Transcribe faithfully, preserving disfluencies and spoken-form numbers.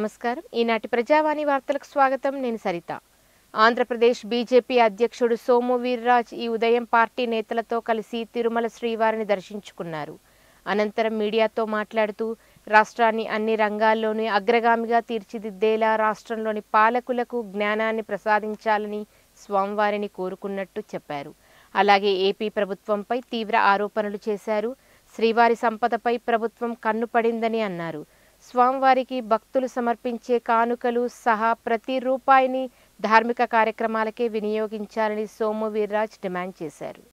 నమస్కారం. ఈనాటి ప్రజావాణి వార్తలకు స్వాగతం. నేను సరిత. ఆంధ్రప్రదేశ్ బీజేపీ అధ్యక్షుడు సోము వీర్రాజ్ ఈ ఉదయం పార్టీ నేతలతో కలిసి తిరుమల శ్రీవారిని దర్శించుకున్నారు. అనంతరం మీడియాతో మాట్లాడుతూ రాష్ట్రాన్ని అన్ని రంగాల్లోనూ అగ్రగామిగా తీర్చిదిద్దేలా రాష్ట్రంలోని పాలకులకు జ్ఞానాన్ని ప్రసాదించాలని స్వామివారిని కోరుకున్నట్టు చెప్పారు. అలాగే ఏపీ ప్రభుత్వంపై తీవ్ర ఆరోపణలు చేశారు. శ్రీవారి సంపదపై ప్రభుత్వం కన్నుపడిందని అన్నారు. స్వామివారికి భక్తులు సమర్పించే కానుకలు సహా ప్రతి రూపాయిని ధార్మిక కార్యక్రమాలకే వినియోగించాలని సోము వీర్రాజ్ డిమాండ్ చేశారు.